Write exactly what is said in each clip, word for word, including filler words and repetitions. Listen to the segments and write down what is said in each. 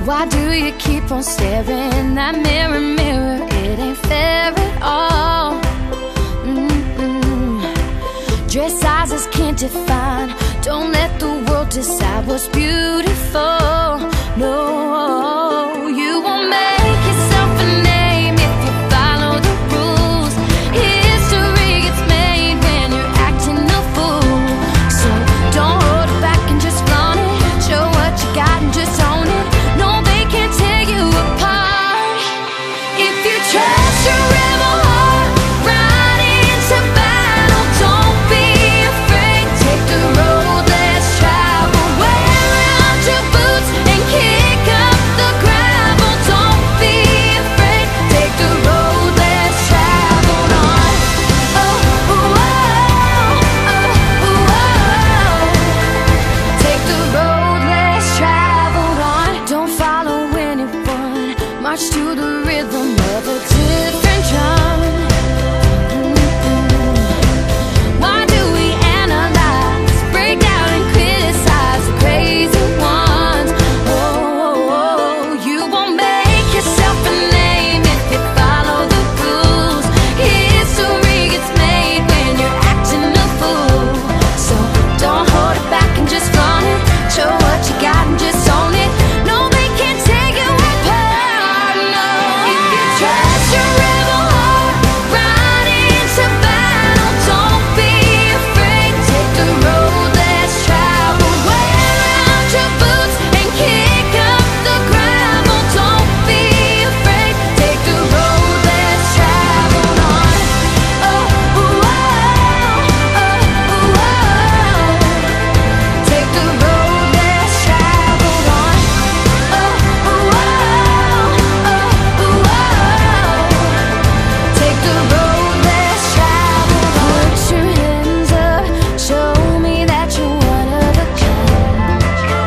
Why do you keep on staring in that mirror, mirror? It ain't fair at all. Mm-mm. Dress sizes can't define. Don't let the world decide what's beautiful. No, you won't make yourself a name if you follow the rules. History gets made when you're acting a fool. So don't hold it back and just flaunt it. Show what you got and just own it. No, they can't tear you apart. If you trust your rebel heart right into battle, don't be afraid. Take the road less traveled. Wear out your boots and kick up the gravel. Don't be afraid. Take the road less traveled on. Oh, oh, oh, oh, oh. Take the road less traveled on. Don't follow anyone. March to the rhythm of a different drum. Mm-mm. Why do we analyze, break down and criticize the crazy ones? Oh, oh, oh. You won't make yourself a name if you follow the rules. History gets made when you're acting a fool. So don't hold it back and just flaunt it. Show what you got and just own it. No, they can't take you apart. No. If you trust your rebel heart right into battle, don't be afraid. Take the road less traveled. Wear out your boots and kick up the gravel. Don't be afraid. Take the road less traveled on. Oh, oh, oh, oh, oh. Take the road less traveled on. Oh, oh, oh, oh, oh. Take the road less traveled on. Put your hands up, show me that you're one of a kind.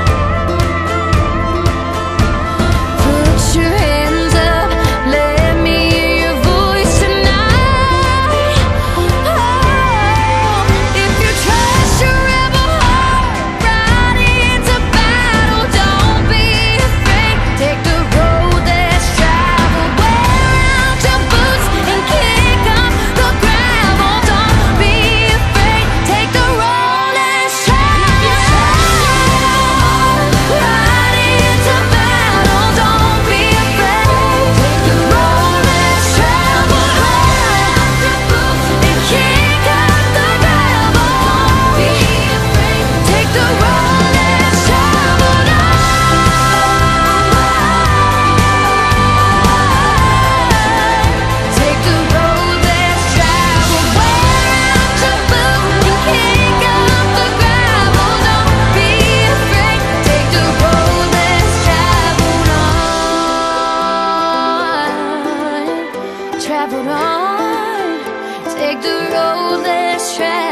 Put your hands up, let me hear your voice tonight. Oh, if you trust your rebel heart right into battle, don't be afraid. Take the road less traveled. Wear out your boots and kick up the gravel. Don't be afraid. Take the road less traveled. Right into battle. Don't be afraid. Take the road less traveled. Wear out your boots and kick up the gravel. Don't be afraid. Take the road less traveled. Take the road less traveled. Wear out your boots and kick up the gravel. Don't be afraid. Take the road less traveled on. Traveled on. Take the road less traveled.